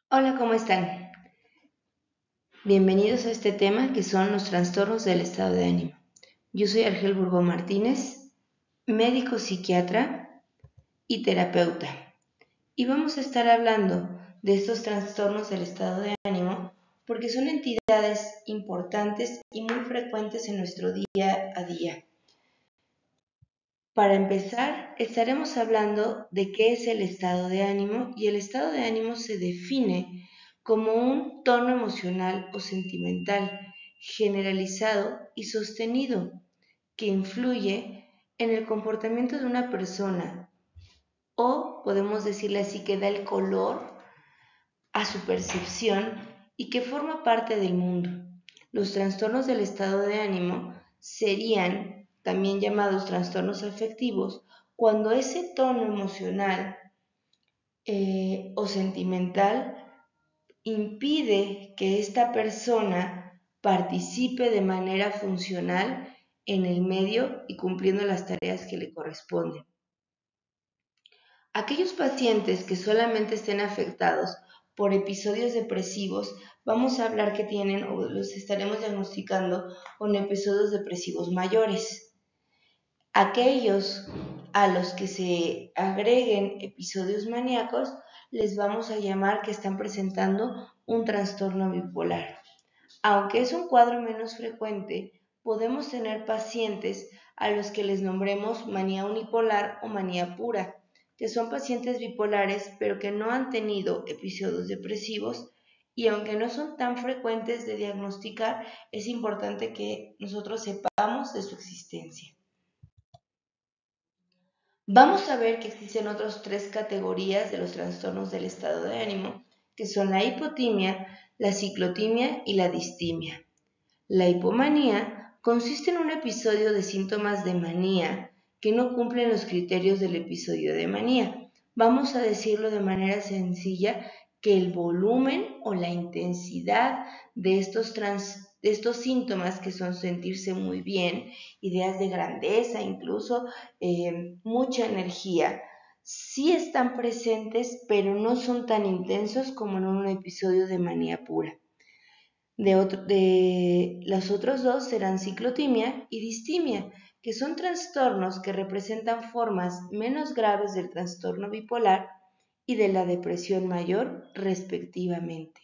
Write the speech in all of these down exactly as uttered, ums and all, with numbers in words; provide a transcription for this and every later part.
Hola, ¿cómo están? Bienvenidos a este tema que son los trastornos del estado de ánimo. Yo soy Argel Burgo Martínez, médico psiquiatra y terapeuta. Y vamos a estar hablando de estos trastornos del estado de ánimo porque son entidades importantes y muy frecuentes en nuestro día a día. Para empezar, estaremos hablando de qué es el estado de ánimo, y el estado de ánimo se define como un tono emocional o sentimental generalizado y sostenido que influye en el comportamiento de una persona, o podemos decirle así, que da el color a su percepción y que forma parte del mundo. Los trastornos del estado de ánimo serían también llamados trastornos afectivos cuando ese tono emocional eh, o sentimental impide que esta persona participe de manera funcional en el medio y cumpliendo las tareas que le corresponden. Aquellos pacientes que solamente estén afectados por episodios depresivos, vamos a hablar que tienen o los estaremos diagnosticando con episodios depresivos mayores. Aquellos a los que se agreguen episodios maníacos, les vamos a llamar que están presentando un trastorno bipolar. Aunque es un cuadro menos frecuente, podemos tener pacientes a los que les nombremos manía unipolar o manía pura, que son pacientes bipolares pero que no han tenido episodios depresivos, y aunque no son tan frecuentes de diagnosticar, es importante que nosotros sepamos de su existencia. Vamos a ver que existen otras tres categorías de los trastornos del estado de ánimo, que son la hipotimia, la ciclotimia y la distimia. La hipomanía consiste en un episodio de síntomas de manía que no cumplen los criterios del episodio de manía. Vamos a decirlo de manera sencilla, que el volumen o la intensidad de estos, trans, de estos síntomas, que son sentirse muy bien, ideas de grandeza, incluso eh, mucha energía, sí están presentes, pero no son tan intensos como en un episodio de manía pura. De, otro, de los otros dos serán ciclotimia y distimia, que son trastornos que representan formas menos graves del trastorno bipolar y de la depresión mayor, respectivamente.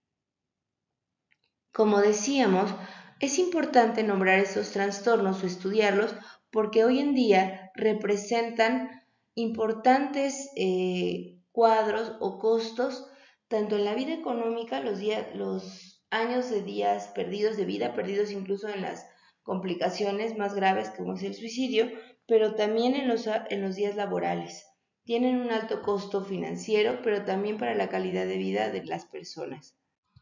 Como decíamos, es importante nombrar estos trastornos o estudiarlos porque hoy en día representan importantes eh, cuadros o costos, tanto en la vida económica, los, días, los años de días perdidos de vida, perdidos incluso en las complicaciones más graves como es el suicidio, pero también en los, en los días laborales. Tienen un alto costo financiero, pero también para la calidad de vida de las personas.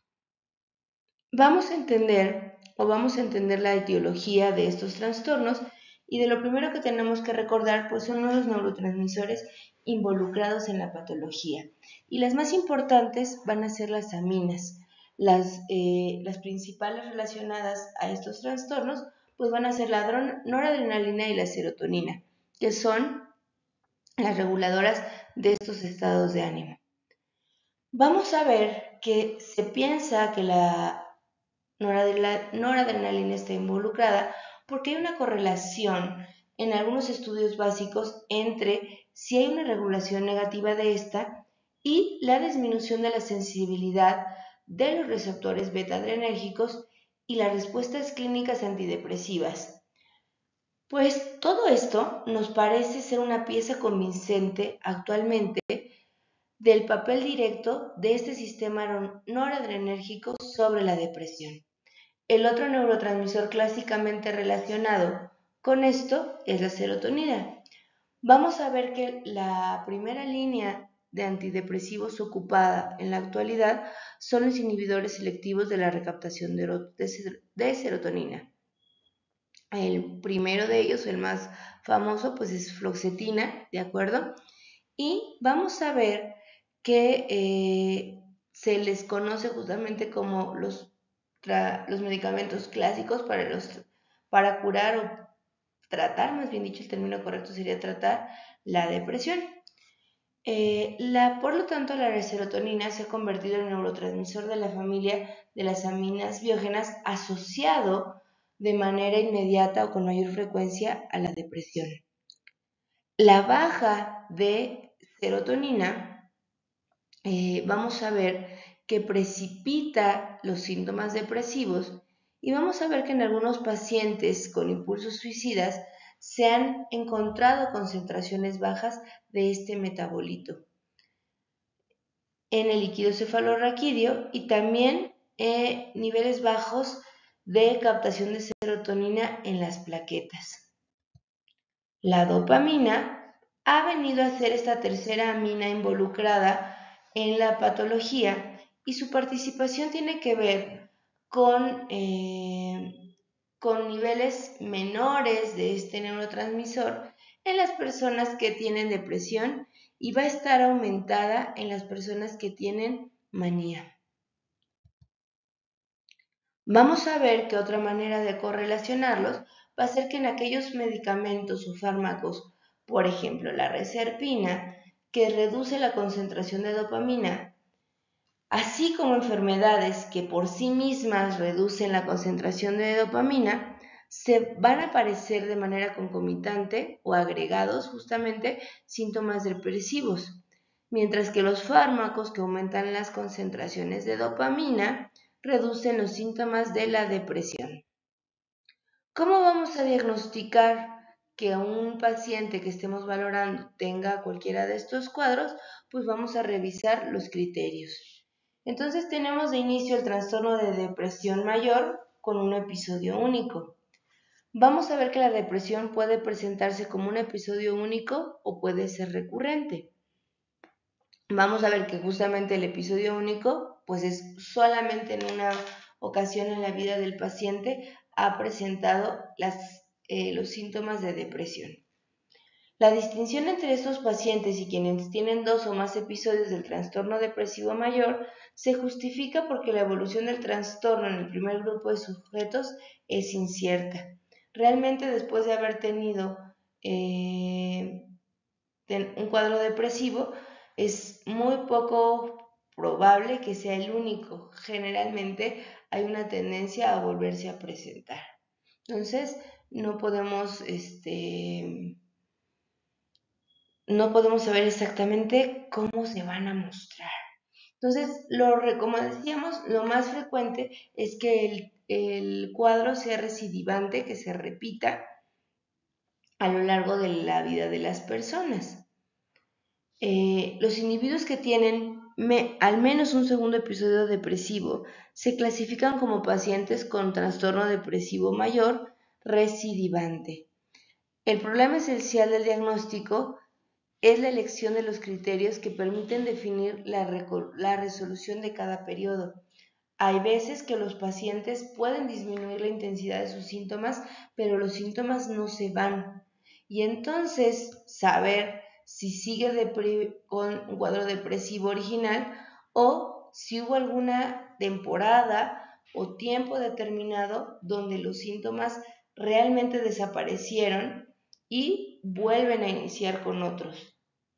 Vamos a entender o vamos a entender la etiología de estos trastornos, y de lo primero que tenemos que recordar pues son los neurotransmisores involucrados en la patología, y las más importantes van a ser las aminas. Las, eh, las principales relacionadas a estos trastornos pues van a ser la noradrenalina y la serotonina, que son las reguladoras de estos estados de ánimo. Vamos a ver que se piensa que la noradrenalina está involucrada porque hay una correlación en algunos estudios básicos entre si hay una regulación negativa de esta y la disminución de la sensibilidad de los receptores beta-adrenérgicos y las respuestas clínicas antidepresivas. Pues todo esto nos parece ser una pieza convincente actualmente del papel directo de este sistema noradrenérgico sobre la depresión. El otro neurotransmisor clásicamente relacionado con esto es la serotonina. Vamos a ver que la primera línea de antidepresivos ocupada en la actualidad son los inhibidores selectivos de la recaptación de serotonina. El primero de ellos, el más famoso, pues es fluoxetina, ¿de acuerdo? Y vamos a ver que eh, se les conoce justamente como los, los medicamentos clásicos para, los, para curar o tratar, más bien dicho, el término correcto sería tratar la depresión. Eh, la, por lo tanto, la serotonina se ha convertido en el neurotransmisor de la familia de las aminas biógenas asociado de manera inmediata o con mayor frecuencia a la depresión. La baja de serotonina, eh, vamos a ver que precipita los síntomas depresivos y vamos a ver que en algunos pacientes con impulsos suicidas se han encontrado concentraciones bajas de este metabolito en el líquido cefalorraquídeo y también eh, niveles bajos de captación de serotonina en las plaquetas. La dopamina ha venido a ser esta tercera amina involucrada en la patología y su participación tiene que ver con, eh, con niveles menores de este neurotransmisor en las personas que tienen depresión y va a estar aumentada en las personas que tienen manía. Vamos a ver que otra manera de correlacionarlos va a ser que en aquellos medicamentos o fármacos, por ejemplo la reserpina, que reduce la concentración de dopamina, así como enfermedades que por sí mismas reducen la concentración de dopamina, se van a aparecer de manera concomitante o agregados justamente síntomas depresivos, mientras que los fármacos que aumentan las concentraciones de dopamina reducen los síntomas de la depresión. ¿Cómo vamos a diagnosticar que un paciente que estemos valorando tenga cualquiera de estos cuadros? Pues vamos a revisar los criterios. Entonces tenemos de inicio el trastorno de depresión mayor con un episodio único. Vamos a ver que la depresión puede presentarse como un episodio único o puede ser recurrente. Vamos a ver que justamente el episodio único pues es solamente en una ocasión en la vida del paciente ha presentado las, eh, los síntomas de depresión. La distinción entre estos pacientes y quienes tienen dos o más episodios del trastorno depresivo mayor se justifica porque la evolución del trastorno en el primer grupo de sujetos es incierta. Realmente después de haber tenido eh, un cuadro depresivo, es muy poco probable que sea el único. Generalmente hay una tendencia a volverse a presentar. Entonces, no podemos, este, no podemos saber exactamente cómo se van a mostrar. Entonces, lo, como decíamos, lo más frecuente es que el, el cuadro sea recidivante, que se repita a lo largo de la vida de las personas. Eh, los individuos que tienen me, al menos un segundo episodio depresivo se clasifican como pacientes con trastorno depresivo mayor recidivante. El problema esencial del diagnóstico es la elección de los criterios que permiten definir la, la resolución de cada periodo. Hay veces que los pacientes pueden disminuir la intensidad de sus síntomas, pero los síntomas no se van. Y entonces saber si sigue con un cuadro depresivo original o si hubo alguna temporada o tiempo determinado donde los síntomas realmente desaparecieron y vuelven a iniciar con otros.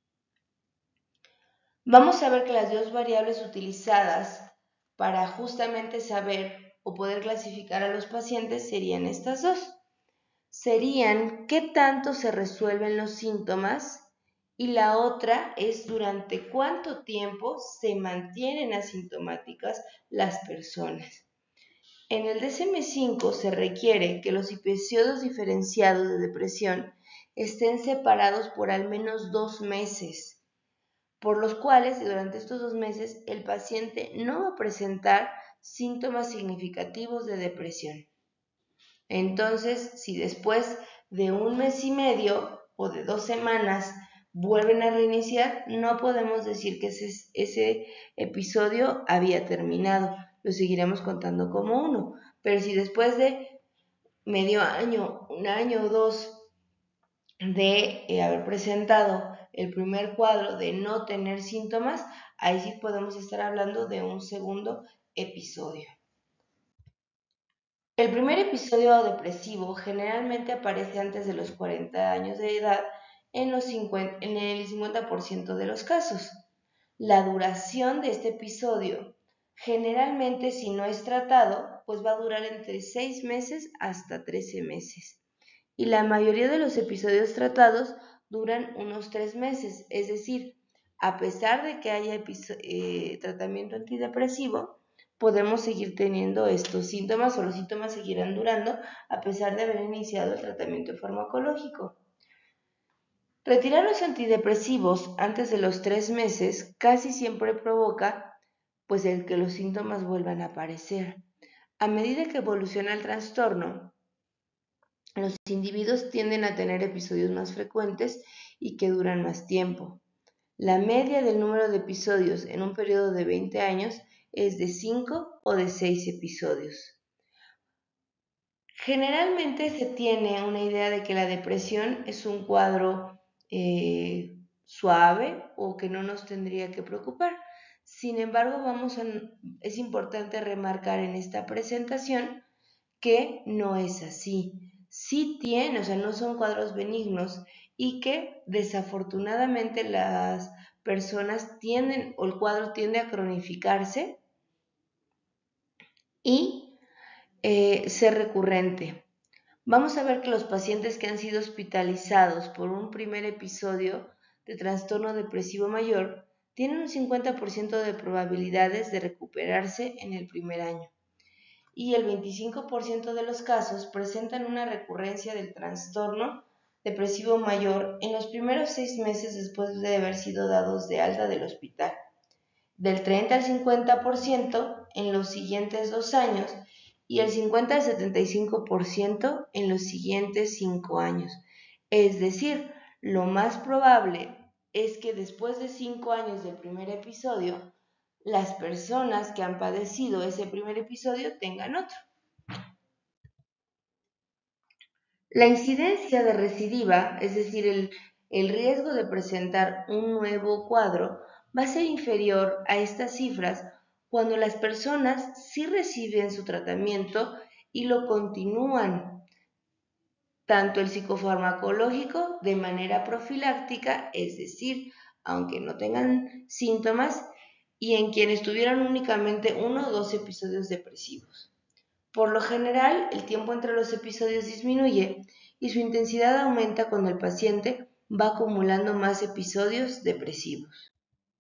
Vamos a ver que las dos variables utilizadas para justamente saber o poder clasificar a los pacientes serían estas dos. Serían qué tanto se resuelven los síntomas y la otra es durante cuánto tiempo se mantienen asintomáticas las personas. En el D S M cinco se requiere que los episodios diferenciados de depresión estén separados por al menos dos meses, por los cuales durante estos dos meses el paciente no va a presentar síntomas significativos de depresión. Entonces, si después de un mes y medio o de dos semanas vuelven a reiniciar, no podemos decir que ese, ese episodio había terminado, lo seguiremos contando como uno. Pero si después de medio año, un año o dos de eh, haber presentado el primer cuadro de no tener síntomas, ahí sí podemos estar hablando de un segundo episodio. El primer episodio depresivo generalmente aparece antes de los cuarenta años de edad en, los cincuenta, en el cincuenta por ciento de los casos. La duración de este episodio, generalmente si no es tratado, pues va a durar entre seis meses hasta trece meses. Y la mayoría de los episodios tratados duran unos tres meses, es decir, a pesar de que haya eh, tratamiento antidepresivo, podemos seguir teniendo estos síntomas o los síntomas seguirán durando a pesar de haber iniciado el tratamiento farmacológico. Retirar los antidepresivos antes de los tres meses casi siempre provoca pues el que los síntomas vuelvan a aparecer. A medida que evoluciona el trastorno, los individuos tienden a tener episodios más frecuentes y que duran más tiempo. La media del número de episodios en un periodo de veinte años es de cinco o de seis episodios. Generalmente se tiene una idea de que la depresión es un cuadro eh, suave o que no nos tendría que preocupar. Sin embargo, vamos a, es importante remarcar en esta presentación que no es así. Sí tiene, o sea, no son cuadros benignos y que desafortunadamente las personas tienden o el cuadro tiende a cronificarse y eh, ser recurrente. Vamos a ver que los pacientes que han sido hospitalizados por un primer episodio de trastorno depresivo mayor tienen un cincuenta por ciento de probabilidades de recuperarse en el primer año y el veinticinco por ciento de los casos presentan una recurrencia del trastorno depresivo mayor en los primeros seis meses después de haber sido dados de alta del hospital, del treinta al cincuenta por ciento en los siguientes dos años y el cincuenta al setenta y cinco por ciento en los siguientes cinco años. Es decir, lo más probable es que después de cinco años del primer episodio, las personas que han padecido ese primer episodio tengan otro. La incidencia de recidiva, es decir, el, el riesgo de presentar un nuevo cuadro, va a ser inferior a estas cifras cuando las personas sí reciben su tratamiento y lo continúan, tanto el psicofarmacológico de manera profiláctica, es decir, aunque no tengan síntomas, y en quienes tuvieron únicamente uno o dos episodios depresivos. Por lo general, el tiempo entre los episodios disminuye y su intensidad aumenta cuando el paciente va acumulando más episodios depresivos.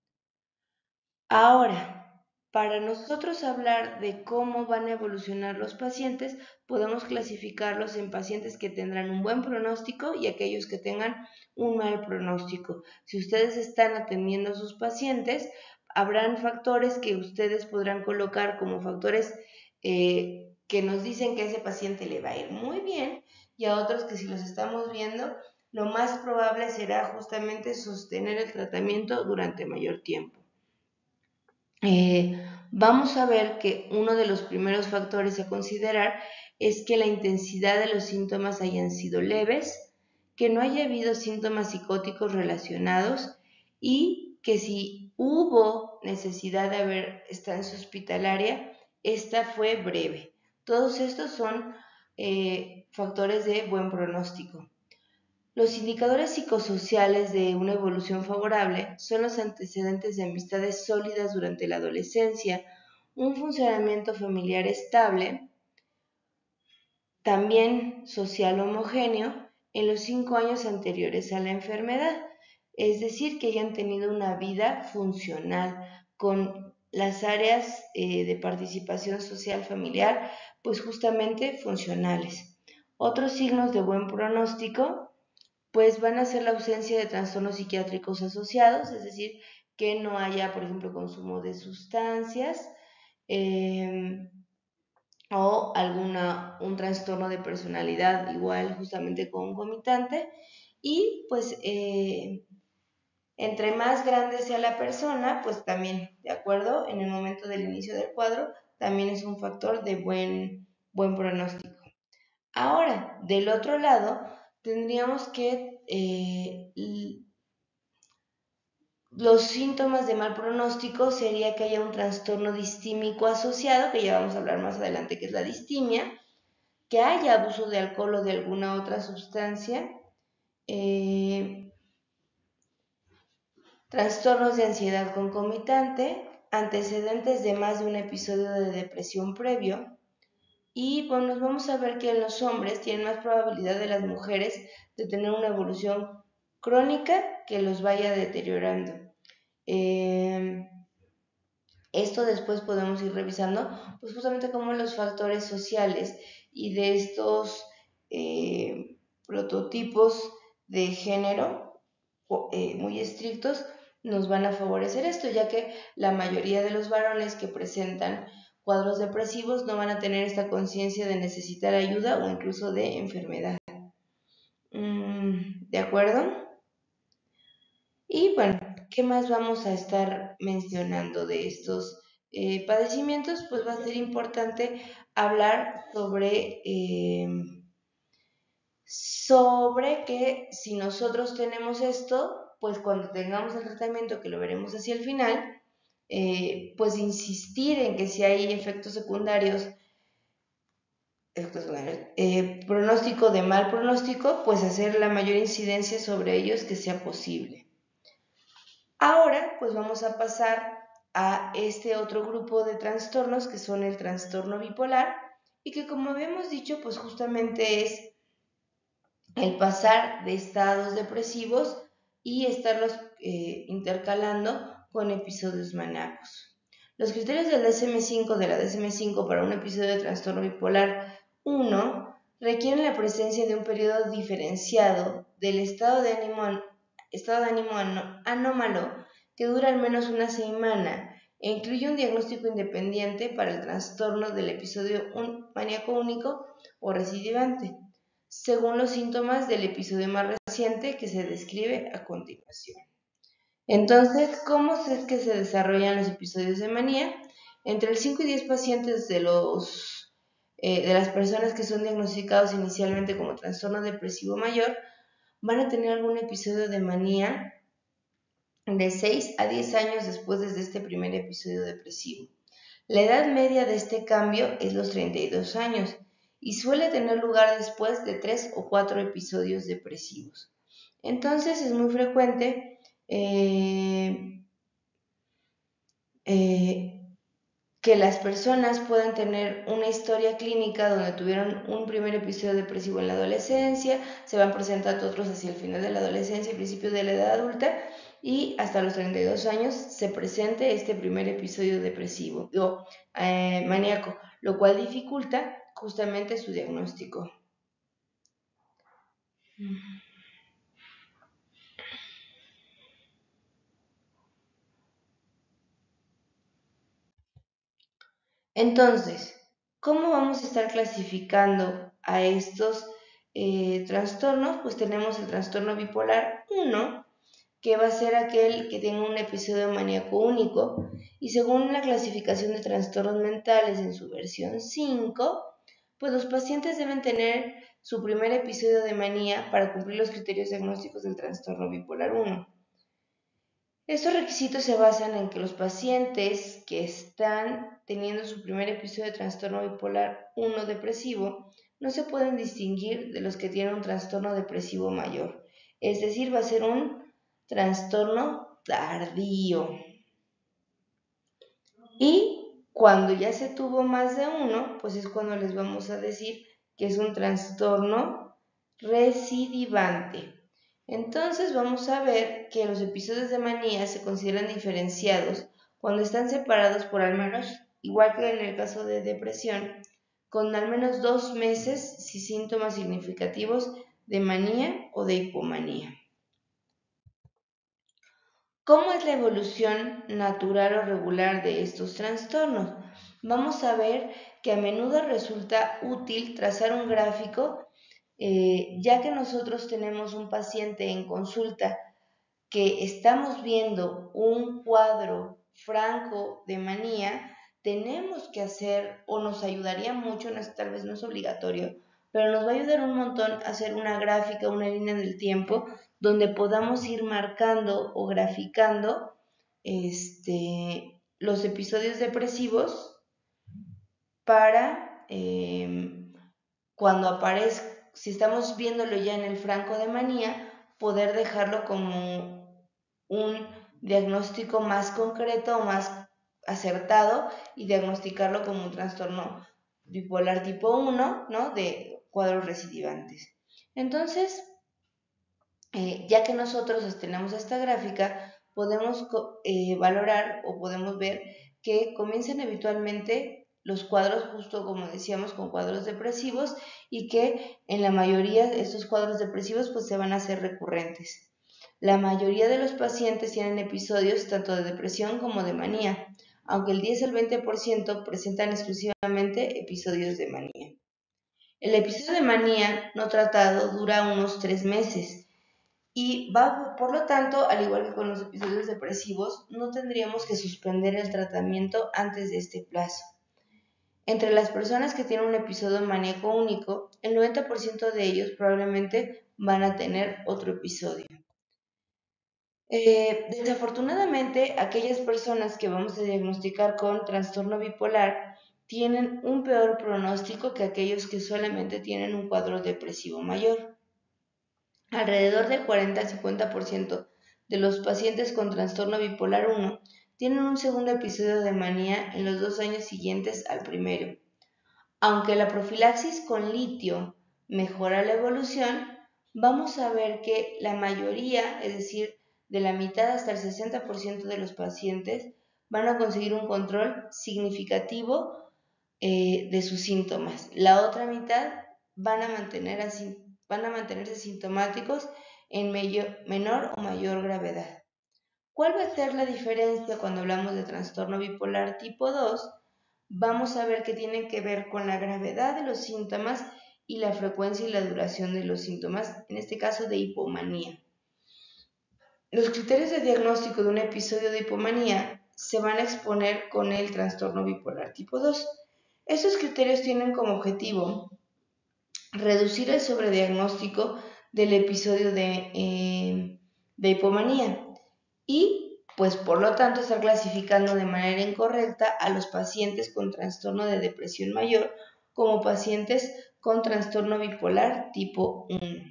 Ahora, para nosotros hablar de cómo van a evolucionar los pacientes, podemos clasificarlos en pacientes que tendrán un buen pronóstico y aquellos que tengan un mal pronóstico. Si ustedes están atendiendo a sus pacientes, habrán factores que ustedes podrán colocar como factores eh, que nos dicen que a ese paciente le va a ir muy bien y a otros que si los estamos viendo, lo más probable será justamente sostener el tratamiento durante mayor tiempo. Eh, vamos a ver que uno de los primeros factores a considerar es que la intensidad de los síntomas hayan sido leves, que no haya habido síntomas psicóticos relacionados y que si hubo necesidad de haber estancia hospitalaria, esta fue breve. Todos estos son eh, factores de buen pronóstico. Los indicadores psicosociales de una evolución favorable son los antecedentes de amistades sólidas durante la adolescencia, un funcionamiento familiar estable, también social homogéneo en los cinco años anteriores a la enfermedad, es decir, que hayan tenido una vida funcional con las áreas eh, de participación social familiar, pues justamente funcionales. Otros signos de buen pronóstico pues van a ser la ausencia de trastornos psiquiátricos asociados, es decir, que no haya, por ejemplo, consumo de sustancias eh, o alguna, un trastorno de personalidad igual justamente concomitante y pues eh, entre más grande sea la persona, pues también, de acuerdo, en el momento del inicio del cuadro, también es un factor de buen, buen pronóstico. Ahora, del otro lado, tendríamos que eh, los síntomas de mal pronóstico sería que haya un trastorno distímico asociado, que ya vamos a hablar más adelante que es la distimia, que haya abuso de alcohol o de alguna otra sustancia, eh, trastornos de ansiedad concomitante, antecedentes de más de un episodio de depresión previo. Y bueno, nos vamos a ver que en los hombres tienen más probabilidad de las mujeres de tener una evolución crónica que los vaya deteriorando. Eh, esto después podemos ir revisando, pues justamente cómo los factores sociales y de estos eh, prototipos de género eh, muy estrictos nos van a favorecer esto, ya que la mayoría de los varones que presentan cuadros depresivos no van a tener esta conciencia de necesitar ayuda o incluso de enfermedad. Mm, ¿De acuerdo? Y bueno, ¿qué más vamos a estar mencionando de estos eh, padecimientos? Pues va a ser importante hablar sobre, eh, sobre que si nosotros tenemos esto, pues cuando tengamos el tratamiento, que lo veremos hacia el final, eh, pues insistir en que si hay efectos secundarios, efectos secundarios eh, pronóstico de mal pronóstico, pues hacer la mayor incidencia sobre ellos que sea posible. Ahora, pues vamos a pasar a este otro grupo de trastornos que son el trastorno bipolar y que, como habíamos dicho, pues justamente es el pasar de estados depresivos y estarlos eh, intercalando con episodios maníacos. Los criterios del D S M cinco de la D S M cinco para un episodio de trastorno bipolar uno requieren la presencia de un periodo diferenciado del estado de ánimo, estado de ánimo anómalo que dura al menos una semana e incluye un diagnóstico independiente para el trastorno del episodio maníaco único o recidivante, según los síntomas del episodio más reciente que se describe a continuación. Entonces, ¿cómo es que se desarrollan los episodios de manía? Entre el cinco y diez pacientes de, los, eh, de las personas que son diagnosticados inicialmente como trastorno depresivo mayor van a tener algún episodio de manía de seis a diez años después de este primer episodio depresivo. La edad media de este cambio es los treinta y dos años y suele tener lugar después de tres o cuatro episodios depresivos. Entonces es muy frecuente eh, eh, que las personas puedan tener una historia clínica donde tuvieron un primer episodio depresivo en la adolescencia, se van presentando otros hacia el final de la adolescencia y principio de la edad adulta, y hasta los treinta y dos años se presente este primer episodio depresivo o eh, maníaco, lo cual dificulta justamente su diagnóstico. Entonces, ¿cómo vamos a estar clasificando a estos eh, trastornos? Pues tenemos el trastorno bipolar uno, que va a ser aquel que tenga un episodio maníaco único, y según la clasificación de trastornos mentales en su versión cinco, pues los pacientes deben tener su primer episodio de manía para cumplir los criterios diagnósticos del trastorno bipolar uno. Estos requisitos se basan en que los pacientes que están teniendo su primer episodio de trastorno bipolar uno depresivo no se pueden distinguir de los que tienen un trastorno depresivo mayor, es decir, va a ser un trastorno tardío. Y cuando ya se tuvo más de uno, pues es cuando les vamos a decir que es un trastorno recidivante. Entonces vamos a ver que los episodios de manía se consideran diferenciados cuando están separados por al menos, igual que en el caso de depresión, con al menos dos meses sin síntomas significativos de manía o de hipomanía. ¿Cómo es la evolución natural o regular de estos trastornos? Vamos a ver que a menudo resulta útil trazar un gráfico, eh, ya que nosotros tenemos un paciente en consulta que estamos viendo un cuadro franco de manía, tenemos que hacer, o nos ayudaría mucho, no es, tal vez no es obligatorio, pero nos va a ayudar un montón a hacer una gráfica, una línea del tiempo, donde podamos ir marcando o graficando este, los episodios depresivos para eh, cuando aparezca, si estamos viéndolo ya en el franco de manía, poder dejarlo como un diagnóstico más concreto o más acertado y diagnosticarlo como un trastorno bipolar tipo uno, ¿no? De cuadros recidivantes. Entonces, eh, ya que nosotros tenemos esta gráfica, podemos eh, valorar o podemos ver que comienzan habitualmente los cuadros, justo como decíamos, con cuadros depresivos y que en la mayoría de estos cuadros depresivos pues se van a hacer recurrentes. La mayoría de los pacientes tienen episodios tanto de depresión como de manía, aunque el diez al veinte por ciento presentan exclusivamente episodios de manía. El episodio de manía no tratado dura unos tres meses y va, por lo tanto, al igual que con los episodios depresivos, no tendríamos que suspender el tratamiento antes de este plazo. Entre las personas que tienen un episodio maníaco único, el noventa por ciento de ellos probablemente van a tener otro episodio. Eh, desafortunadamente, aquellas personas que vamos a diagnosticar con trastorno bipolar tienen un peor pronóstico que aquellos que solamente tienen un cuadro depresivo mayor. Alrededor del cuarenta al cincuenta por ciento de los pacientes con trastorno bipolar uno tienen un segundo episodio de manía en los dos años siguientes al primero. Aunque la profilaxis con litio mejora la evolución, vamos a ver que la mayoría, es decir, de la mitad hasta el sesenta por ciento de los pacientes, van a conseguir un control significativo eh, de sus síntomas. La otra mitad van a, mantener así, van a mantenerse sintomáticos en mayor, menor o mayor gravedad. ¿Cuál va a ser la diferencia cuando hablamos de trastorno bipolar tipo dos? Vamos a ver que tiene que ver con la gravedad de los síntomas y la frecuencia y la duración de los síntomas, en este caso de hipomanía. Los criterios de diagnóstico de un episodio de hipomanía se van a exponer con el trastorno bipolar tipo dos. Estos criterios tienen como objetivo reducir el sobrediagnóstico del episodio de, eh, de hipomanía y, pues por lo tanto, estar clasificando de manera incorrecta a los pacientes con trastorno de depresión mayor como pacientes con trastorno bipolar tipo uno.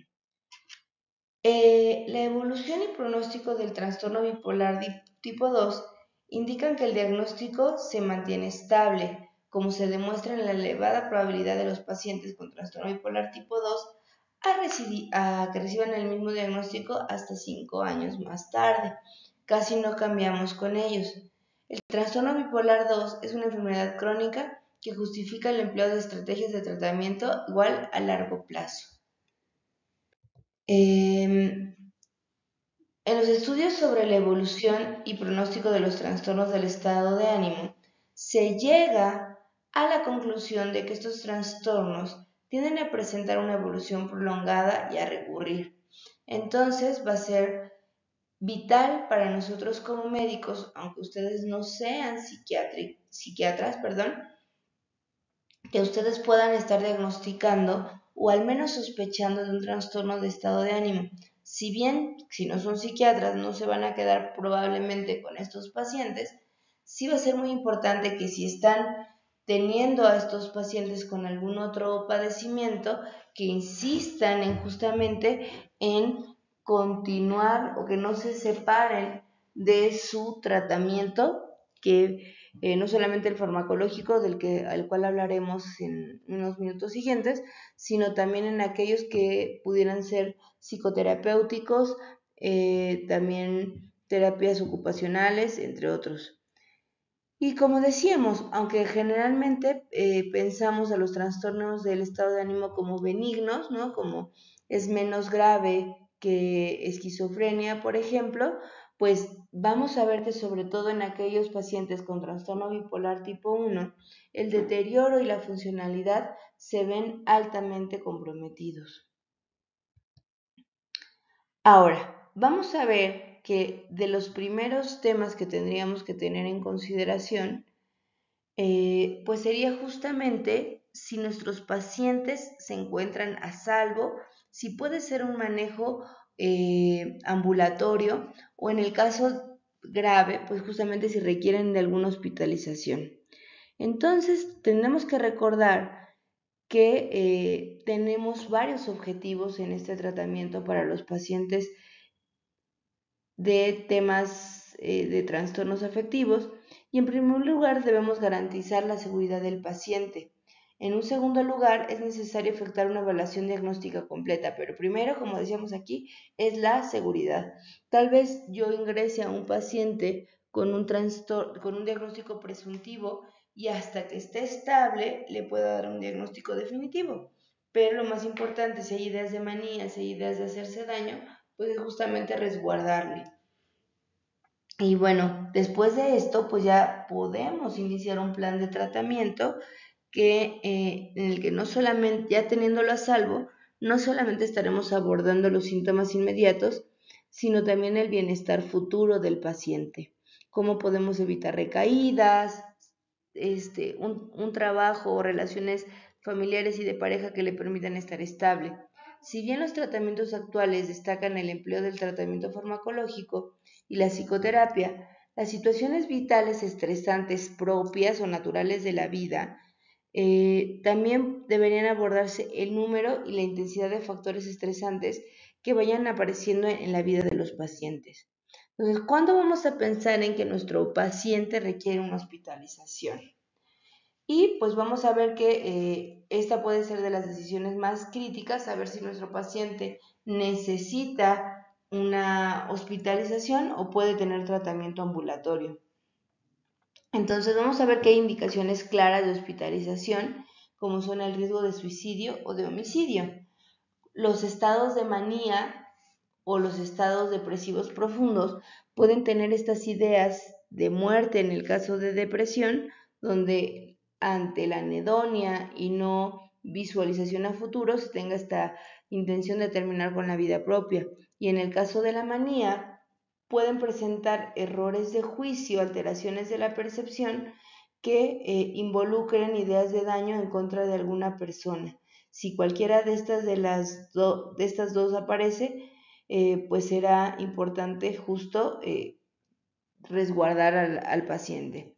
Eh, la evolución y pronóstico del trastorno bipolar tipo dos indican que el diagnóstico se mantiene estable, como se demuestra en la elevada probabilidad de los pacientes con trastorno bipolar tipo dos a, a que reciban el mismo diagnóstico hasta cinco años más tarde. Casi no cambiamos con ellos. El trastorno bipolar dos es una enfermedad crónica que justifica el empleo de estrategias de tratamiento igual a largo plazo. Eh, en los estudios sobre la evolución y pronóstico de los trastornos del estado de ánimo, se llega a la conclusión de que estos trastornos tienden a presentar una evolución prolongada y a recurrir. Entonces va a ser vital para nosotros como médicos, aunque ustedes no sean psiquiatras, perdón, que ustedes puedan estar diagnosticando o al menos sospechando de un trastorno de estado de ánimo. Si bien, si no son psiquiatras, no se van a quedar probablemente con estos pacientes, sí va a ser muy importante que si están teniendo a estos pacientes con algún otro padecimiento, que insistan en justamente en continuar o que no se separen de su tratamiento, que eh, no solamente el farmacológico del que, al cual hablaremos en unos minutos siguientes, sino también en aquellos que pudieran ser psicoterapéuticos, eh, también terapias ocupacionales, entre otros. Y como decíamos, aunque generalmente eh, pensamos a los trastornos del estado de ánimo como benignos, ¿no? Como es menos grave que esquizofrenia, por ejemplo, pues vamos a ver que sobre todo en aquellos pacientes con trastorno bipolar tipo uno, el deterioro y la funcionalidad se ven altamente comprometidos. Ahora, vamos a ver que de los primeros temas que tendríamos que tener en consideración, eh, pues sería justamente si nuestros pacientes se encuentran a salvo, si puede ser un manejo eh, ambulatorio o en el caso grave, pues justamente si requieren de alguna hospitalización. Entonces, tenemos que recordar que eh, tenemos varios objetivos en este tratamiento para los pacientes de temas eh, de trastornos afectivos y en primer lugar debemos garantizar la seguridad del paciente. En un segundo lugar es necesario efectuar una evaluación diagnóstica completa, pero primero, como decíamos aquí, es la seguridad. Tal vez yo ingrese a un paciente con un, trastorno, con un diagnóstico presuntivo y hasta que esté estable le pueda dar un diagnóstico definitivo. Pero lo más importante, si hay ideas de manía, si hay ideas de hacerse daño, pues es justamente resguardarle. Y bueno, después de esto, pues ya podemos iniciar un plan de tratamiento que, eh, en el que no solamente, ya teniéndolo a salvo, no solamente estaremos abordando los síntomas inmediatos, sino también el bienestar futuro del paciente. Cómo podemos evitar recaídas, este, un, un trabajo o relaciones familiares y de pareja que le permitan estar estable. Si bien los tratamientos actuales destacan el empleo del tratamiento farmacológico y la psicoterapia, las situaciones vitales estresantes propias o naturales de la vida eh, también deberían abordarse el número y la intensidad de factores estresantes que vayan apareciendo en la vida de los pacientes. Entonces, ¿cuándo vamos a pensar en que nuestro paciente requiere una hospitalización? Y pues vamos a ver que eh, esta puede ser de las decisiones más críticas, saber si nuestro paciente necesita una hospitalización o puede tener tratamiento ambulatorio. Entonces vamos a ver que hay indicaciones claras de hospitalización, como son el riesgo de suicidio o de homicidio. Los estados de manía o los estados depresivos profundos pueden tener estas ideas de muerte en el caso de depresión, donde ante la anedonia y no visualización a futuro se tenga esta intención de terminar con la vida propia. Y en el caso de la manía, pueden presentar errores de juicio, alteraciones de la percepción que eh, involucren ideas de daño en contra de alguna persona. Si cualquiera de estas, de las do, de estas dos aparece, eh, pues será importante justo eh, resguardar al, al paciente.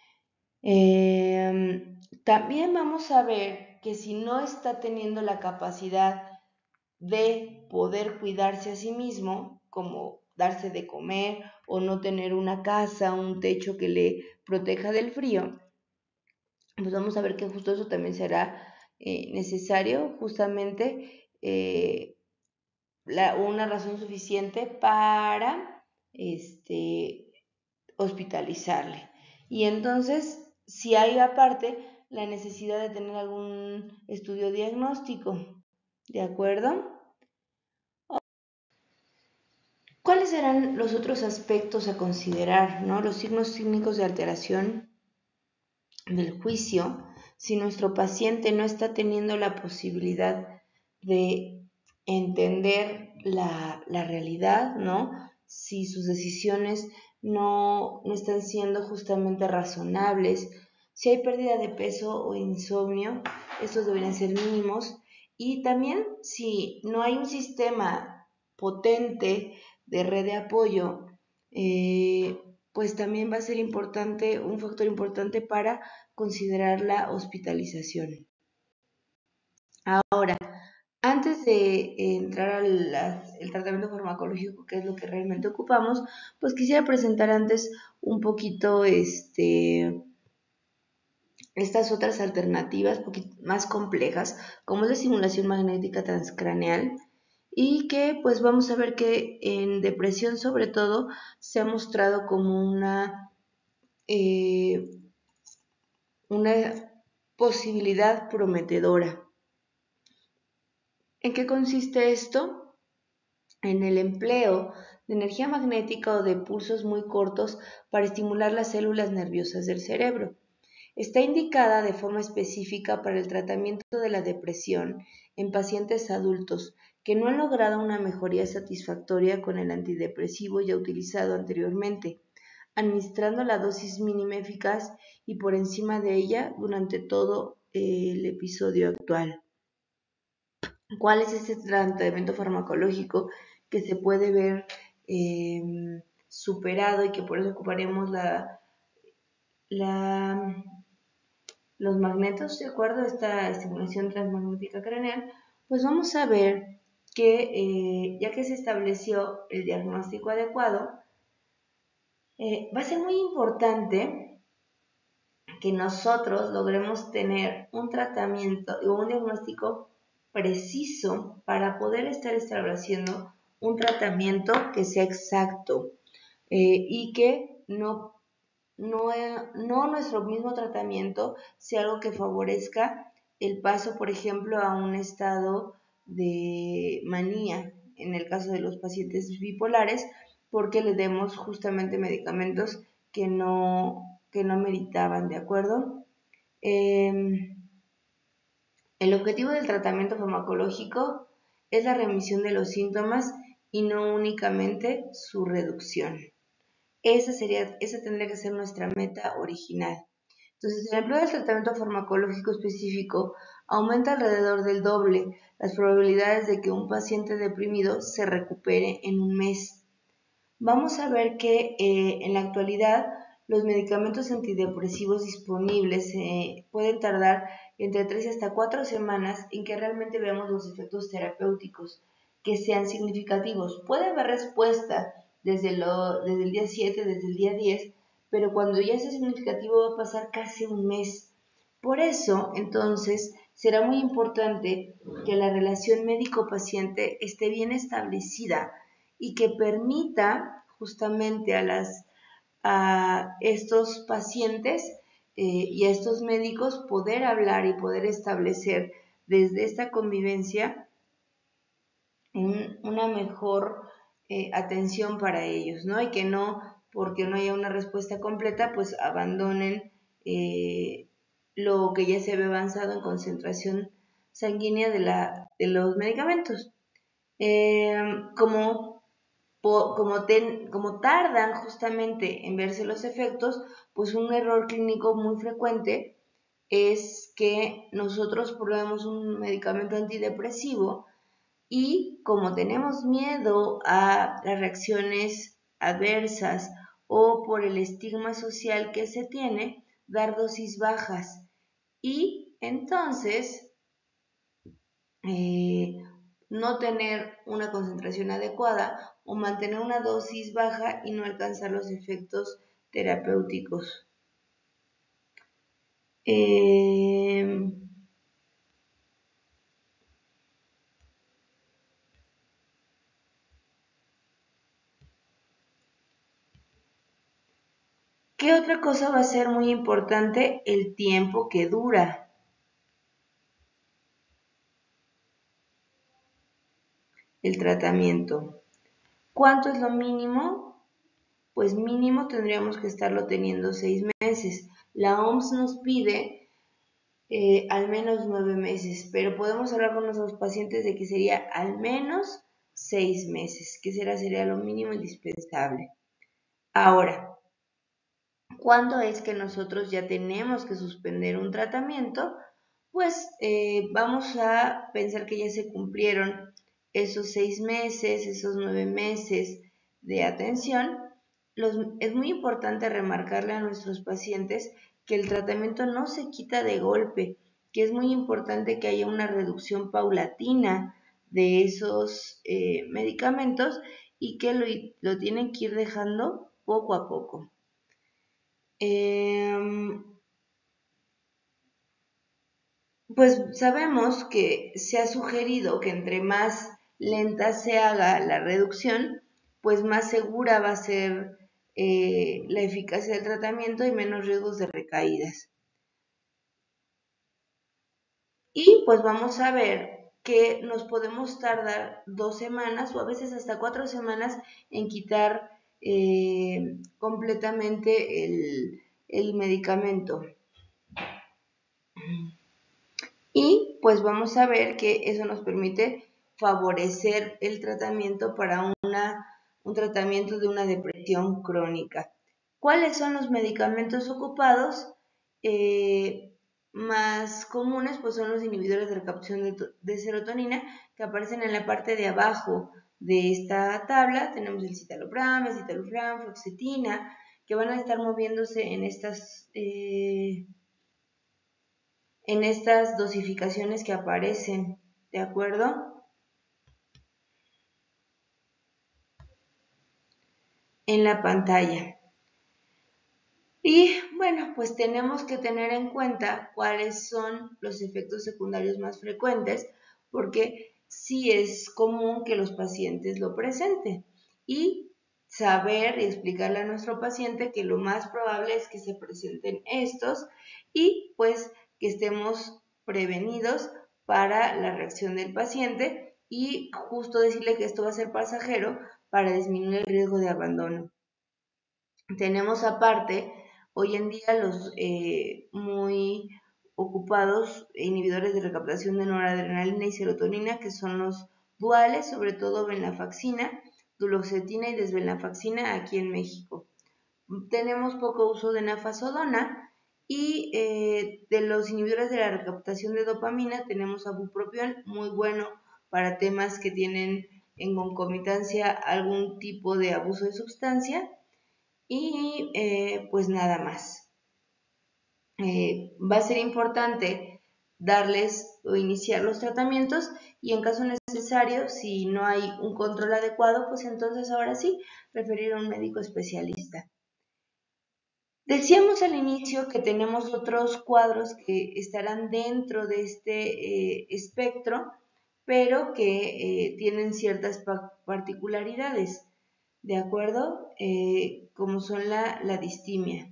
Eh, también vamos a ver que si no está teniendo la capacidad de poder cuidarse a sí mismo, como darse de comer o no tener una casa, un techo que le proteja del frío, pues vamos a ver que justo eso también será eh, necesario, justamente eh, la, una razón suficiente para este, hospitalizarle. Y entonces, si hay aparte la necesidad de tener algún estudio diagnóstico, ¿de acuerdo? ¿Cuáles serán los otros aspectos a considerar, ¿no? Los signos clínicos de alteración del juicio, si nuestro paciente no está teniendo la posibilidad de entender la, la realidad, ¿no? Si sus decisiones no, no están siendo justamente razonables, si hay pérdida de peso o insomnio, estos deberían ser mínimos. Y también si no hay un sistema potente de red de apoyo, eh, pues también va a ser importante, un factor importante para considerar la hospitalización. Ahora, antes de entrar al tratamiento farmacológico, que es lo que realmente ocupamos, pues quisiera presentar antes un poquito este, estas otras alternativas más complejas, como es la estimulación magnética transcraneal, y que pues vamos a ver que en depresión sobre todo se ha mostrado como una, eh, una posibilidad prometedora. ¿En qué consiste esto? En el empleo de energía magnética o de pulsos muy cortos para estimular las células nerviosas del cerebro. Está indicada de forma específica para el tratamiento de la depresión en pacientes adultos que no han logrado una mejoría satisfactoria con el antidepresivo ya utilizado anteriormente, administrando la dosis mínima eficaz y por encima de ella durante todo el episodio actual. ¿Cuál es este tratamiento farmacológico que se puede ver eh, superado y que por eso ocuparemos la, la los magnetos, de acuerdo a esta estimulación transmagnética craneal? Pues vamos a ver que eh, ya que se estableció el diagnóstico adecuado, Eh, va a ser muy importante que nosotros logremos tener un tratamiento o un diagnóstico preciso para poder estar estableciendo un tratamiento que sea exacto eh, y que no, no, no nuestro mismo tratamiento sea algo que favorezca el paso, por ejemplo, a un estado de manía, en el caso de los pacientes bipolares, porque le demos justamente medicamentos que no, que no meritaban, ¿de acuerdo? Eh, el objetivo del tratamiento farmacológico es la remisión de los síntomas y no únicamente su reducción. Esa sería, esa tendría que ser nuestra meta original. Entonces, el empleo del tratamiento farmacológico específico aumenta alrededor del doble las probabilidades de que un paciente deprimido se recupere en un mes. Vamos a ver que eh, en la actualidad los medicamentos antidepresivos disponibles eh, pueden tardar entre tres y hasta cuatro semanas en que realmente veamos los efectos terapéuticos que sean significativos. Puede haber respuesta desde, lo, desde el día siete, desde el día diez, pero cuando ya sea significativo va a pasar casi un mes. Por eso, entonces, será muy importante que la relación médico-paciente esté bien establecida y que permita justamente a, las, a estos pacientes eh, y a estos médicos poder hablar y poder establecer desde esta convivencia un, una mejor eh, atención para ellos, ¿no? Y que no, porque no haya una respuesta completa, pues abandonen eh, lo que ya se ve avanzado en concentración sanguínea de, la, de los medicamentos. Eh, como como, ten, como tardan justamente en verse los efectos, pues un error clínico muy frecuente es que nosotros probemos un medicamento antidepresivo y como tenemos miedo a las reacciones adversas o por el estigma social que se tiene, dar dosis bajas. Y entonces eh, no tener una concentración adecuada o mantener una dosis baja y no alcanzar los efectos terapéuticos. Eh, ¿Qué otra cosa va a ser muy importante? El tiempo que dura. El tratamiento. ¿Cuánto es lo mínimo? Pues mínimo tendríamos que estarlo teniendo seis meses. La O M S nos pide eh, al menos nueve meses, pero podemos hablar con nuestros pacientes de que sería al menos seis meses, que será, sería lo mínimo indispensable. Ahora, ¿cuándo es que nosotros ya tenemos que suspender un tratamiento? Pues eh, vamos a pensar que ya se cumplieron esos seis meses, esos nueve meses de atención. Los, es muy importante remarcarle a nuestros pacientes que el tratamiento no se quita de golpe, que es muy importante que haya una reducción paulatina de esos eh, medicamentos y que lo, lo tienen que ir dejando poco a poco. Eh, Pues sabemos que se ha sugerido que entre más lenta se haga la reducción, pues más segura va a ser eh, la eficacia del tratamiento y menos riesgos de recaídas. Y pues vamos a ver que nos podemos tardar dos semanas o a veces hasta cuatro semanas en quitar eh, completamente el, el medicamento. Y pues vamos a ver que eso nos permite favorecer el tratamiento para una, un tratamiento de una depresión crónica. ¿Cuáles son los medicamentos ocupados? Eh, más comunes pues son los inhibidores de recaptación de, de serotonina que aparecen en la parte de abajo de esta tabla. Tenemos el citalopram, el citalopram, fluoxetina, que van a estar moviéndose en estas eh, en estas dosificaciones que aparecen, ¿de acuerdo? En la pantalla. Y bueno, pues tenemos que tener en cuenta cuáles son los efectos secundarios más frecuentes, porque sí es común que los pacientes lo presenten. Y saber y explicarle a nuestro paciente que lo más probable es que se presenten estos y pues que estemos prevenidos para la reacción del paciente y justo decirle que esto va a ser pasajero para disminuir el riesgo de abandono. Tenemos aparte, hoy en día los eh, muy ocupados inhibidores de recaptación de noradrenalina y serotonina, que son los duales, sobre todo venlafaxina, duloxetina y desvenlafaxina aquí en México. Tenemos poco uso de nafazodona y eh, de los inhibidores de la recaptación de dopamina tenemos abupropión, muy bueno para temas que tienen en concomitancia algún tipo de abuso de sustancia y eh, pues nada más. Eh, va a ser importante darles o iniciar los tratamientos y en caso necesario, si no hay un control adecuado, pues entonces ahora sí, referir a un médico especialista. Decíamos al inicio que tenemos otros cuadros que estarán dentro de este eh, espectro, pero que eh, tienen ciertas particularidades, ¿de acuerdo? Eh, como son la, la distimia.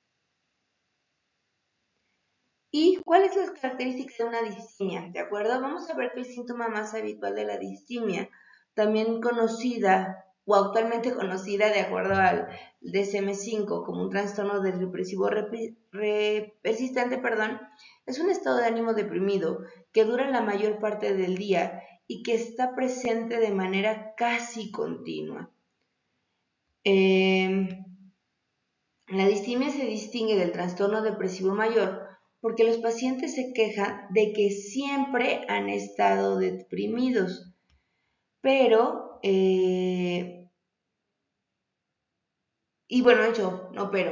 ¿Y cuáles son las características de una distimia? ¿De acuerdo? Vamos a ver que el síntoma más habitual de la distimia, también conocida o actualmente conocida de acuerdo al D S M cinco como un trastorno del represivo re, persistente, perdón, es un estado de ánimo deprimido que dura la mayor parte del día y que está presente de manera casi continua. Eh, la distimia se distingue del trastorno depresivo mayor porque los pacientes se quejan de que siempre han estado deprimidos, pero, eh, y bueno, hecho, no, pero,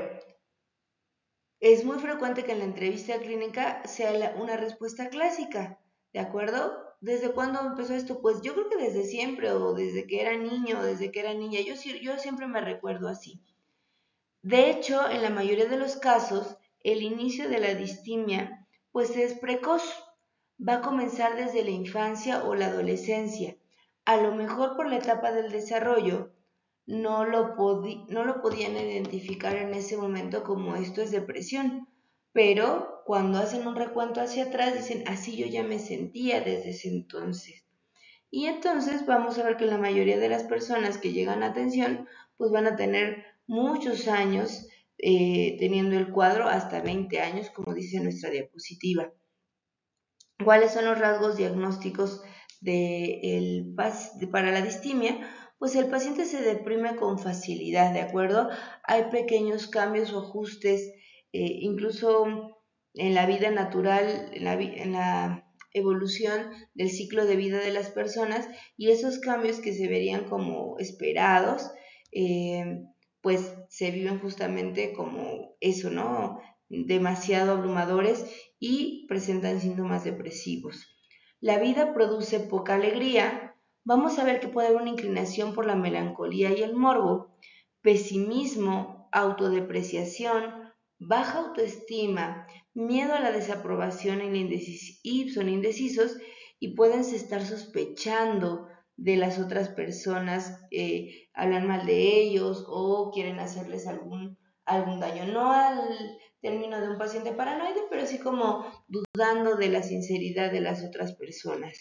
es muy frecuente que en la entrevista clínica sea la, una respuesta clásica, ¿de acuerdo? ¿Desde cuándo empezó esto? Pues yo creo que desde siempre, o desde que era niño, o desde que era niña, yo, yo siempre me recuerdo así. De hecho, en la mayoría de los casos, el inicio de la distimia pues es precoz. Va a comenzar desde la infancia o la adolescencia. A lo mejor por la etapa del desarrollo no lo, no lo podían identificar en ese momento como esto es depresión, pero cuando hacen un recuento hacia atrás dicen, así yo ya me sentía desde ese entonces. Y entonces vamos a ver que la mayoría de las personas que llegan a atención pues van a tener muchos años eh, teniendo el cuadro, hasta veinte años, como dice nuestra diapositiva. ¿Cuáles son los rasgos diagnósticos de el, de, para la distimia? Pues el paciente se deprime con facilidad, ¿de acuerdo? Hay pequeños cambios o ajustes, eh, incluso en la vida natural, en la, en la evolución del ciclo de vida de las personas, y esos cambios que se verían como esperados, eh, pues se viven justamente como eso, ¿no? Demasiado abrumadores y presentan síntomas depresivos. La vida produce poca alegría. Vamos a ver que puede haber una inclinación por la melancolía y el morbo, pesimismo, autodepreciación, baja autoestima, miedo a la desaprobación y son indecisos y pueden estar sospechando de las otras personas, eh, hablan mal de ellos o quieren hacerles algún, algún daño. No al término de un paciente paranoide, pero sí como dudando de la sinceridad de las otras personas.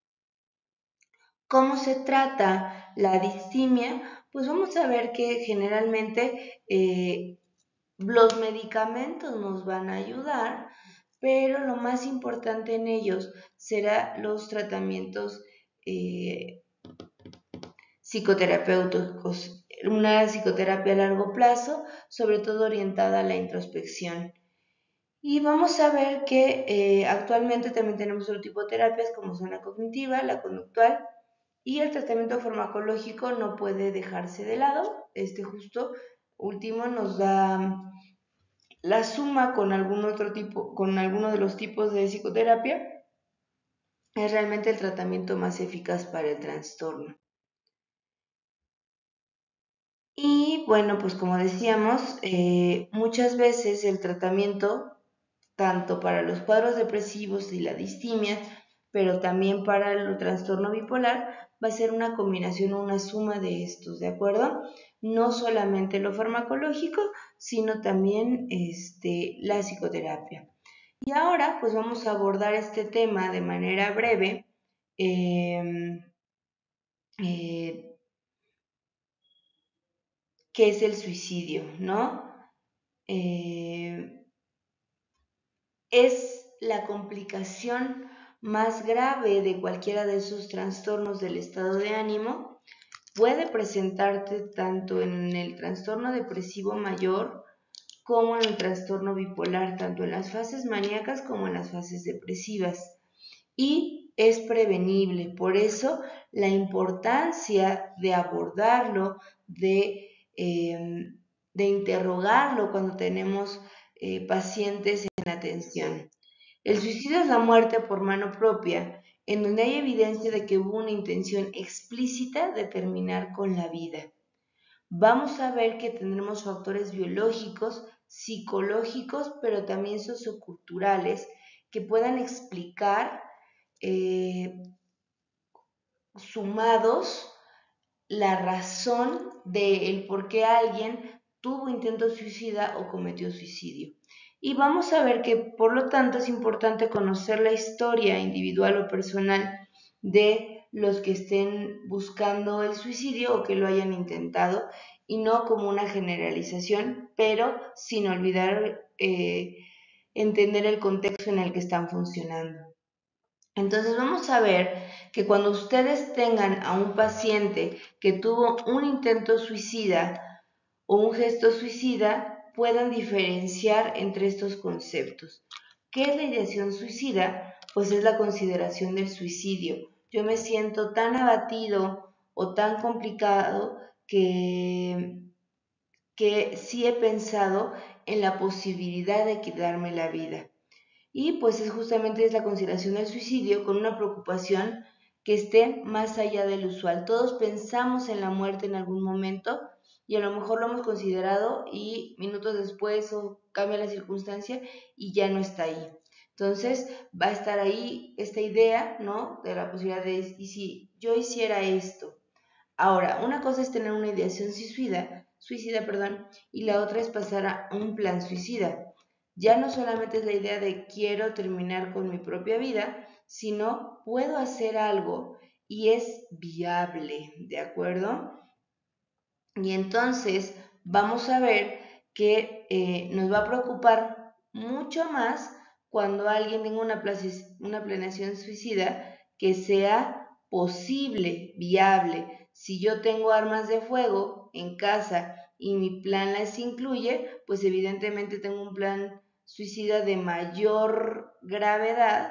¿Cómo se trata la distimia? Pues vamos a ver que generalmente eh, los medicamentos nos van a ayudar, pero lo más importante en ellos será los tratamientos eh, psicoterapéuticos, una psicoterapia a largo plazo, sobre todo orientada a la introspección. Y vamos a ver que eh, actualmente también tenemos otro tipo de terapias como son la cognitiva, la conductual y el tratamiento farmacológico no puede dejarse de lado. Este justo último nos da la suma con algún otro tipo, con alguno de los tipos de psicoterapia, es realmente el tratamiento más eficaz para el trastorno. Y bueno, pues como decíamos, eh, muchas veces el tratamiento, tanto para los cuadros depresivos y la distimia, pero también para el trastorno bipolar, va a ser una combinación o una suma de estos, ¿de acuerdo? No solamente lo farmacológico, sino también este, la psicoterapia. Y ahora pues vamos a abordar este tema de manera breve. Eh, eh, ¿Qué es el suicidio, no? Eh, es la complicación más grave de cualquiera de esos trastornos del estado de ánimo. Puede presentarte tanto en el trastorno depresivo mayor como en el trastorno bipolar, tanto en las fases maníacas como en las fases depresivas. Y es prevenible, por eso la importancia de abordarlo, de, eh, de interrogarlo cuando tenemos eh, pacientes en atención. El suicidio es la muerte por mano propia, en donde hay evidencia de que hubo una intención explícita de terminar con la vida. Vamos a ver que tendremos factores biológicos, psicológicos, pero también socioculturales que puedan explicar eh, sumados la razón del por qué alguien tuvo intento suicida o cometió suicidio. Y vamos a ver que por lo tanto es importante conocer la historia individual o personal de los que estén buscando el suicidio o que lo hayan intentado, y no como una generalización, pero sin olvidar eh, entender el contexto en el que están funcionando. Entonces vamos a ver que cuando ustedes tengan a un paciente que tuvo un intento suicida o un gesto suicida, puedan diferenciar entre estos conceptos. ¿Qué es la ideación suicida? Pues es la consideración del suicidio. Yo me siento tan abatido o tan complicado que, que sí he pensado en la posibilidad de quitarme la vida. Y pues es justamente es la consideración del suicidio con una preocupación que esté más allá del usual. Todos pensamos en la muerte en algún momento y a lo mejor lo hemos considerado y minutos después o cambia la circunstancia y ya no está ahí. Entonces va a estar ahí esta idea, ¿no? De la posibilidad de, ¿y si yo hiciera esto? Ahora, una cosa es tener una ideación suicida, suicida, perdón, y la otra es pasar a un plan suicida. Ya no solamente es la idea de quiero terminar con mi propia vida, sino puedo hacer algo y es viable, ¿de acuerdo? Y entonces vamos a ver que eh, nos va a preocupar mucho más cuando alguien tenga una, una planeación suicida que sea posible, viable. Si yo tengo armas de fuego en casa y mi plan las incluye, pues evidentemente tengo un plan suicida de mayor gravedad,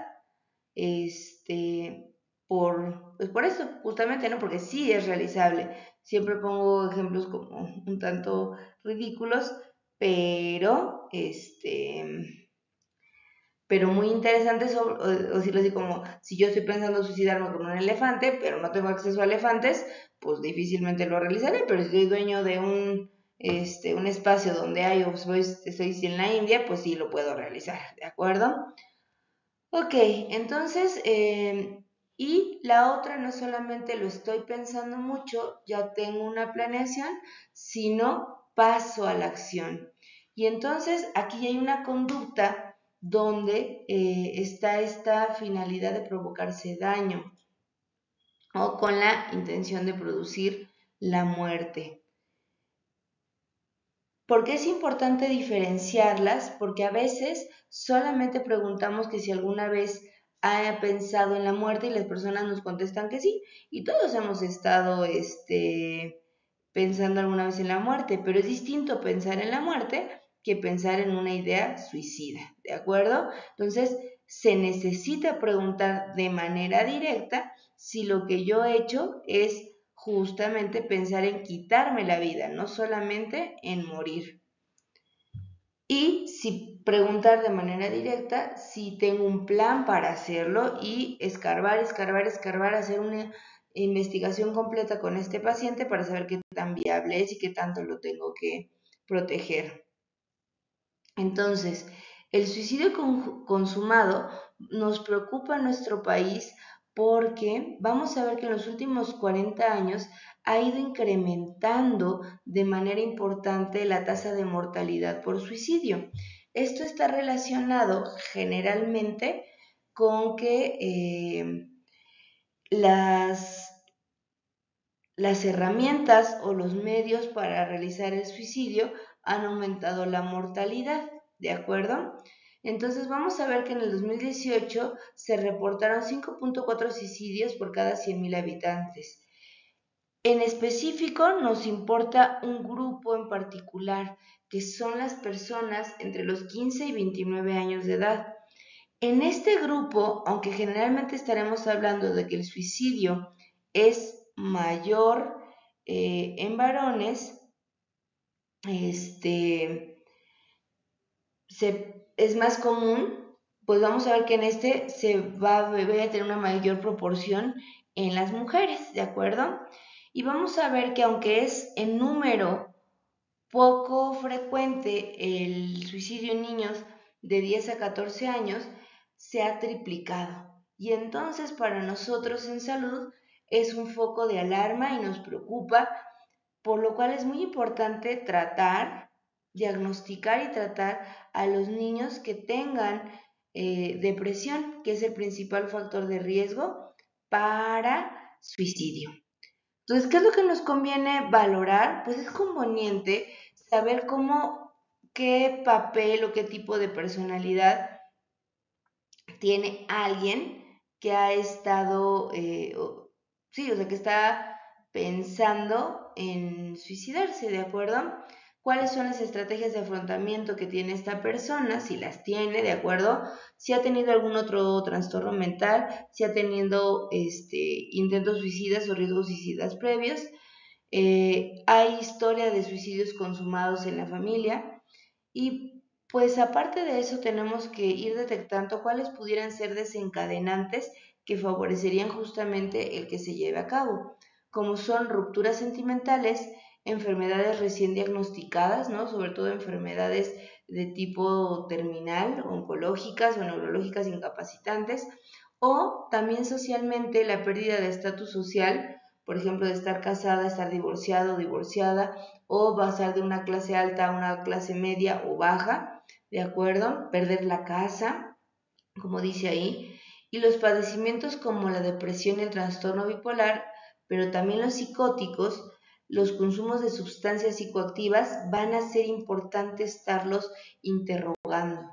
este, por, pues por eso, justamente, ¿no? Porque sí es realizable. Siempre pongo ejemplos como un tanto ridículos, pero, este, pero muy interesantes, o, o decirlo así como, si yo estoy pensando suicidarme con un elefante, pero no tengo acceso a elefantes, pues difícilmente lo realizaré, pero si soy dueño de un, este, un espacio donde hay, o soy, estoy en la India, pues sí lo puedo realizar, ¿de acuerdo? Ok, entonces, eh, y la otra no solamente lo estoy pensando mucho, ya tengo una planeación, sino paso a la acción. Y entonces aquí hay una conducta donde eh, está esta finalidad de provocarse daño o con la intención de producir la muerte. ¿Por qué es importante diferenciarlas? Porque a veces solamente preguntamos que si alguna vez ha pensado en la muerte y las personas nos contestan que sí, y todos hemos estado este, pensando alguna vez en la muerte, pero es distinto pensar en la muerte que pensar en una idea suicida, ¿de acuerdo? Entonces, se necesita preguntar de manera directa si lo que yo he hecho es justamente pensar en quitarme la vida, no solamente en morir. Y si preguntar de manera directa si tengo un plan para hacerlo y escarbar, escarbar, escarbar, hacer una investigación completa con este paciente para saber qué tan viable es y qué tanto lo tengo que proteger. Entonces, el suicidio consumado nos preocupa en nuestro país porque vamos a ver que en los últimos cuarenta años ha ido incrementando de manera importante la tasa de mortalidad por suicidio. Esto está relacionado generalmente con que eh, las, las herramientas o los medios para realizar el suicidio han aumentado la mortalidad, ¿de acuerdo? Entonces vamos a ver que en el dos mil dieciocho se reportaron cinco punto cuatro suicidios por cada cien mil habitantes. En específico nos importa un grupo en particular, que son las personas entre los quince y veintinueve años de edad. En este grupo, aunque generalmente estaremos hablando de que el suicidio es mayor eh, en varones, este, se, es más común, pues vamos a ver que en este se va, va a tener una mayor proporción en las mujeres, ¿de acuerdo? Y vamos a ver que aunque es en número poco frecuente el suicidio en niños de diez a catorce años, se ha triplicado. Y entonces para nosotros en salud es un foco de alarma y nos preocupa, por lo cual es muy importante tratar, diagnosticar y tratar a los niños que tengan eh, depresión, que es el principal factor de riesgo para suicidio. Entonces, ¿qué es lo que nos conviene valorar? Pues es conveniente saber cómo, qué papel o qué tipo de personalidad tiene alguien que ha estado, eh, o, sí, o sea, que está pensando en suicidarse, ¿de acuerdo? ¿Cuáles son las estrategias de afrontamiento que tiene esta persona? Si las tiene, ¿de acuerdo? Si ha tenido algún otro trastorno mental, si ha tenido este, intentos suicidas o riesgos suicidas previos. Eh, hay historia de suicidios consumados en la familia y pues aparte de eso tenemos que ir detectando cuáles pudieran ser desencadenantes que favorecerían justamente el que se lleve a cabo, como son rupturas sentimentales, enfermedades recién diagnosticadas, ¿no? Sobre todo enfermedades de tipo terminal, oncológicas o neurológicas incapacitantes, o también socialmente la pérdida de estatus social, por ejemplo, de estar casada, estar divorciado o divorciada, o pasar de una clase alta a una clase media o baja, ¿de acuerdo? Perder la casa, como dice ahí, y los padecimientos como la depresión y el trastorno bipolar, pero también los psicóticos, los consumos de sustancias psicoactivas, van a ser importante estarlos interrogando.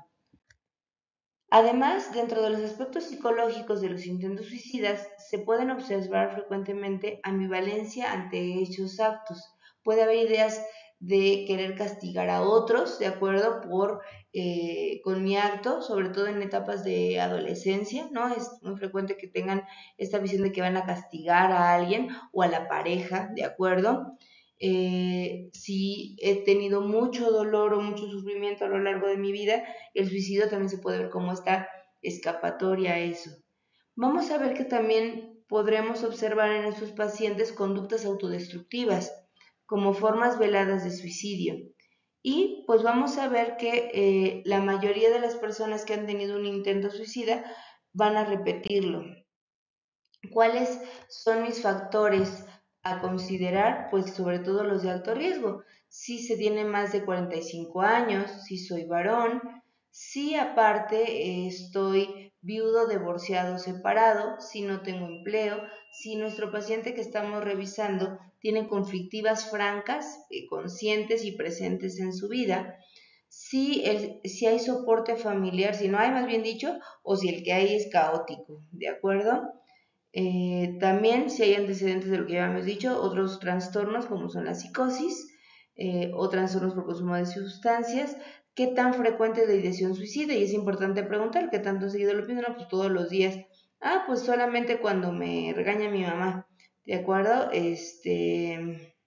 Además, dentro de los aspectos psicológicos de los intentos suicidas, se pueden observar frecuentemente ambivalencia ante hechos actos. Puede haber ideas de querer castigar a otros, ¿de acuerdo? Por, eh, con mi acto, sobre todo en etapas de adolescencia, ¿no? Es muy frecuente que tengan esta visión de que van a castigar a alguien o a la pareja, ¿de acuerdo? Eh, si he tenido mucho dolor o mucho sufrimiento a lo largo de mi vida, el suicidio también se puede ver como esta escapatoria a eso. Vamos a ver que también podremos observar en estos pacientes conductas autodestructivas, como formas veladas de suicidio. Y pues vamos a ver que eh, la mayoría de las personas que han tenido un intento suicida van a repetirlo. ¿Cuáles son mis factores a considerar? Pues sobre todo los de alto riesgo. Si se tiene más de cuarenta y cinco años, si soy varón, si aparte eh, estoy viudo, divorciado, separado, si no tengo empleo, si nuestro paciente que estamos revisando tiene conflictivas francas, eh, conscientes y presentes en su vida, si, el, si hay soporte familiar, si no hay más bien dicho, o si el que hay es caótico, ¿de acuerdo? Eh, también, si hay antecedentes de lo que ya hemos dicho, otros trastornos como son la psicosis eh, o trastornos por consumo de sustancias. ¿Qué tan frecuente es la ideación suicida? Y es importante preguntar, ¿qué tanto seguido lo piden? No, pues todos los días. Ah, pues solamente cuando me regaña mi mamá. ¿De acuerdo? Este,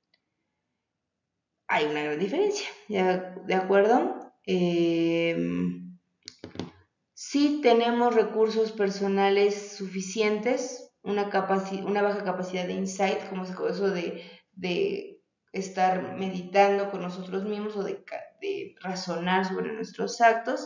hay una gran diferencia. ¿De acuerdo? Eh, si tenemos recursos personales suficientes, una, capaci una baja capacidad de insight, como eso de, de estar meditando con nosotros mismos o de, de razonar sobre nuestros actos.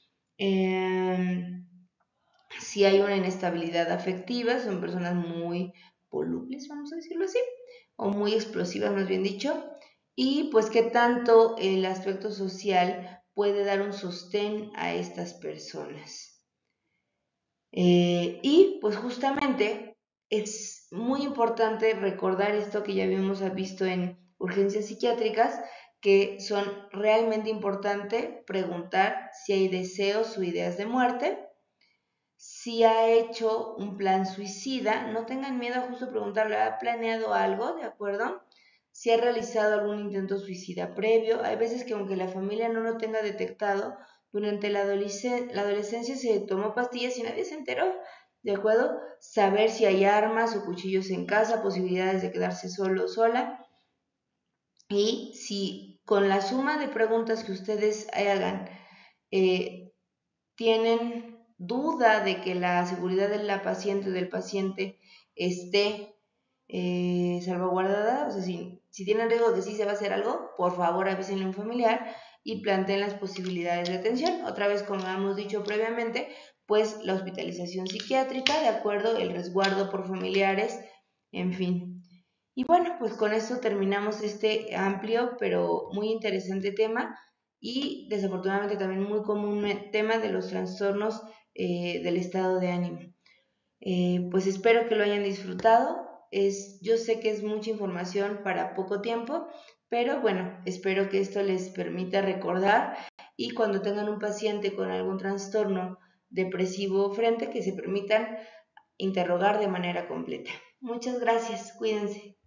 Eh, si hay una inestabilidad afectiva, son personas muy volubles, vamos a decirlo así, o muy explosivas, más bien dicho, y pues qué tanto el aspecto social puede dar un sostén a estas personas. Eh, y pues justamente es muy importante recordar esto que ya habíamos visto en urgencias psiquiátricas, que son realmente importante preguntar si hay deseos o ideas de muerte. Si ha hecho un plan suicida, no tengan miedo a justo preguntarle, ¿ha planeado algo? ¿De acuerdo? Si ha realizado algún intento suicida previo. Hay veces que aunque la familia no lo tenga detectado, durante la, adolesc la adolescencia se tomó pastillas y nadie se enteró. ¿De acuerdo? Saber si hay armas o cuchillos en casa, posibilidades de quedarse solo o sola. Y si con la suma de preguntas que ustedes hagan, eh, tienen duda de que la seguridad de la paciente o del paciente esté eh, salvaguardada, o sea, si, si tienen riesgo de que sí se va a hacer algo, por favor avísenle a un familiar y planteen las posibilidades de atención. Otra vez, como hemos dicho previamente, pues la hospitalización psiquiátrica, de acuerdo, el resguardo por familiares, en fin. Y bueno, pues con esto terminamos este amplio pero muy interesante tema y desafortunadamente también muy común tema de los trastornos eh, del estado de ánimo. Eh, pues espero que lo hayan disfrutado. Es, yo sé que es mucha información para poco tiempo, pero bueno, espero que esto les permita recordar y cuando tengan un paciente con algún trastorno depresivo frente, que se permitan interrogar de manera completa. Muchas gracias, cuídense.